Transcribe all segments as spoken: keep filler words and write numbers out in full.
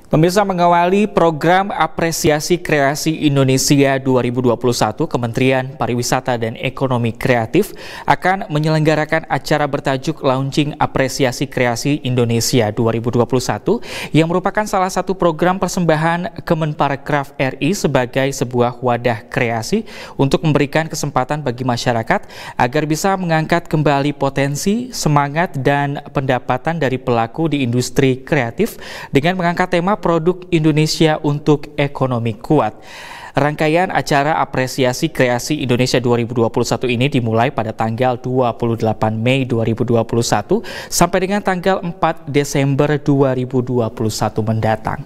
Pemirsa, mengawali program Apresiasi Kreasi Indonesia dua ribu dua puluh satu, Kementerian Pariwisata dan Ekonomi Kreatif akan menyelenggarakan acara bertajuk Launching Apresiasi Kreasi Indonesia dua ribu dua puluh satu yang merupakan salah satu program persembahan Kemenparekraf R I sebagai sebuah wadah kreasi untuk memberikan kesempatan bagi masyarakat agar bisa mengangkat kembali potensi, semangat, dan pendapatan dari pelaku di industri kreatif dengan mengangkat tema produk Indonesia untuk ekonomi kuat. Rangkaian acara Apresiasi Kreasi Indonesia dua ribu dua puluh satu ini dimulai pada tanggal dua puluh delapan Mei dua ribu dua puluh satu sampai dengan tanggal empat Desember dua ribu dua puluh satu mendatang.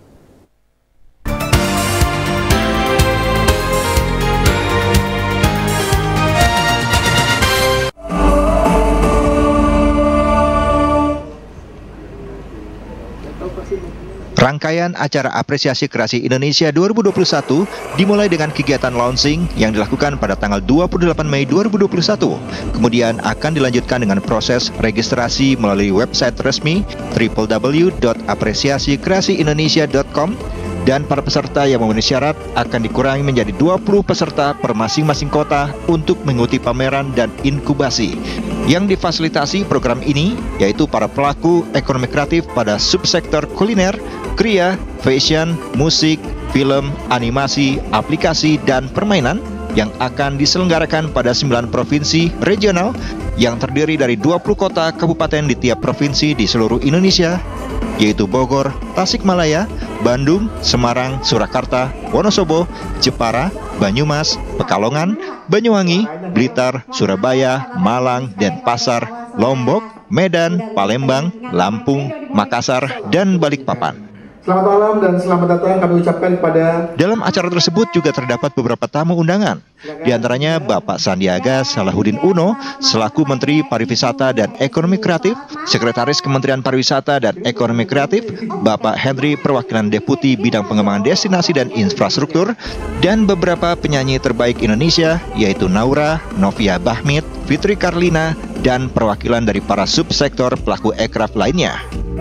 Rangkaian acara Apresiasi Kreasi Indonesia dua ribu dua puluh satu dimulai dengan kegiatan launching yang dilakukan pada tanggal dua puluh delapan Mei dua ribu dua puluh satu. Kemudian akan dilanjutkan dengan proses registrasi melalui website resmi w w w titik apresiasi kreasi indonesia titik com dan para peserta yang memenuhi syarat akan dikurangi menjadi dua puluh peserta per masing-masing kota untuk mengikuti pameran dan inkubasi. Yang difasilitasi program ini yaitu para pelaku ekonomi kreatif pada subsektor kuliner, kria, fashion, musik, film, animasi, aplikasi, dan permainan yang akan diselenggarakan pada sembilan provinsi regional yang terdiri dari dua puluh kota kabupaten di tiap provinsi di seluruh Indonesia, yaitu Bogor, Tasikmalaya, Bandung, Semarang, Surakarta, Wonosobo, Jepara, Banyumas, Pekalongan, Banyuwangi, Blitar, Surabaya, Malang, Denpasar, Lombok, Medan, Palembang, Lampung, Makassar, dan Balikpapan. Selamat malam dan selamat datang kami ucapkan kepada... Dalam acara tersebut juga terdapat beberapa tamu undangan. Di antaranya Bapak Sandiaga Salahuddin Uno selaku Menteri Pariwisata dan Ekonomi Kreatif, Sekretaris Kementerian Pariwisata dan Ekonomi Kreatif, Bapak Henry Perwakilan Deputi Bidang Pengembangan Destinasi dan Infrastruktur, dan beberapa penyanyi terbaik Indonesia yaitu Naura, Novia Bahmit, Fitri Karlina, dan perwakilan dari para subsektor pelaku ekraf lainnya.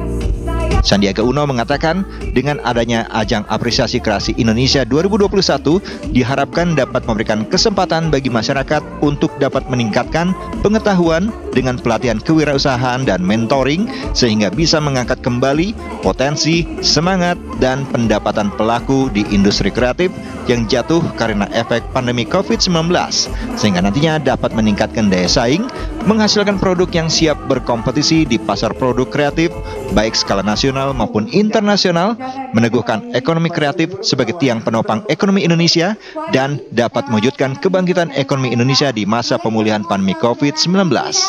Sandiaga Uno mengatakan dengan adanya ajang Apresiasi Kreasi Indonesia dua ribu dua puluh satu diharapkan dapat memberikan kesempatan bagi masyarakat untuk dapat meningkatkan pengetahuan dengan pelatihan kewirausahaan dan mentoring sehingga bisa mengangkat kembali potensi, semangat, dan pendapatan pelaku di industri kreatif yang jatuh karena efek pandemi covid sembilan belas sehingga nantinya dapat meningkatkan daya saing, menghasilkan produk yang siap berkompetisi di pasar produk kreatif baik skala nasional maupun internasional, meneguhkan ekonomi kreatif sebagai tiang penopang ekonomi Indonesia dan dapat mewujudkan kebangkitan ekonomi Indonesia di masa pemulihan pandemi covid sembilan belas.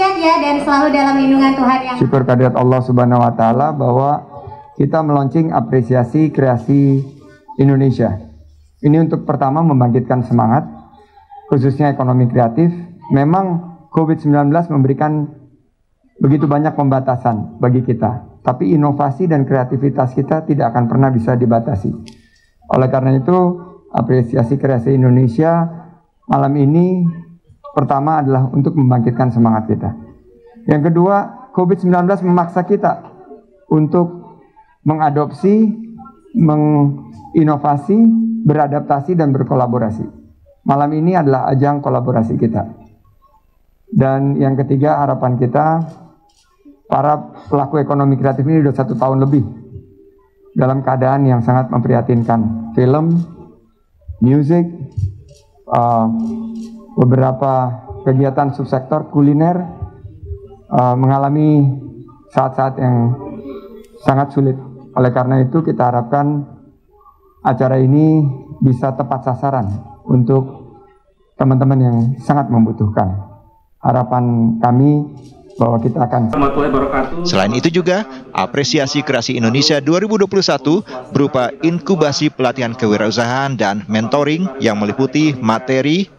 Syukur kehadirat Allah Subhanahu wa taala bahwa kita meluncing Apresiasi Kreasi Indonesia. Ini untuk pertama membangkitkan semangat khususnya ekonomi kreatif. Memang covid sembilan belas memberikan begitu banyak pembatasan bagi kita, tapi inovasi dan kreativitas kita tidak akan pernah bisa dibatasi. Oleh karena itu, Apresiasi Kreasi Indonesia malam ini pertama adalah untuk membangkitkan semangat kita. Yang kedua, covid sembilan belas memaksa kita untuk mengadopsi, menginovasi, beradaptasi, dan berkolaborasi. Malam ini adalah ajang kolaborasi kita. Dan yang ketiga, harapan kita, para pelaku ekonomi kreatif ini sudah satu tahun lebih dalam keadaan yang sangat memprihatinkan. Film, musik, uh, beberapa kegiatan subsektor kuliner uh, mengalami saat-saat yang sangat sulit. Oleh karena itu kita harapkan acara ini bisa tepat sasaran untuk teman-teman yang sangat membutuhkan. Harapan kami bahwa kita akan... Selain itu juga, Apresiasi Kreasi Indonesia dua ribu dua puluh satu berupa inkubasi pelatihan kewirausahaan dan mentoring yang meliputi materi,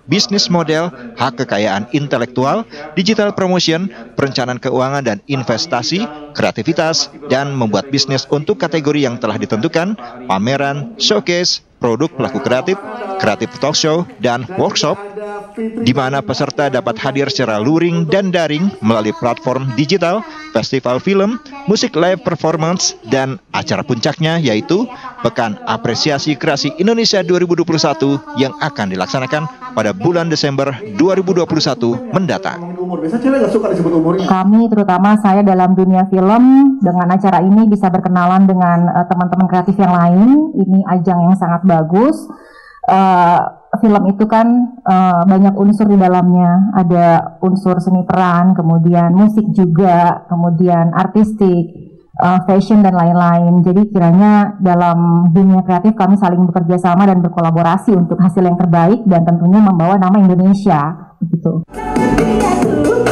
bisnis model, hak kekayaan intelektual, digital promotion, perencanaan keuangan dan investasi, kreativitas, dan membuat bisnis untuk kategori yang telah ditentukan, pameran, showcase, produk pelaku kreatif, kreatif talk show, dan workshop, di mana peserta dapat hadir secara luring dan daring melalui platform digital, festival film, musik live performance, dan acara puncaknya yaitu Pekan Apresiasi Kreasi Indonesia dua ribu dua puluh satu yang akan dilaksanakan pada bulan Desember dua ribu dua puluh satu mendatang. Kami, terutama saya dalam dunia film, dengan acara ini bisa berkenalan dengan teman-teman uh, kreatif yang lain. Ini ajang yang sangat bagus. Uh, film itu kan uh, banyak unsur di dalamnya. Ada unsur seni peran, kemudian musik juga, kemudian artistik, uh, fashion dan lain-lain. Jadi kiranya dalam dunia kreatif kami saling bekerja sama dan berkolaborasi untuk hasil yang terbaik dan tentunya membawa nama Indonesia. Begitu.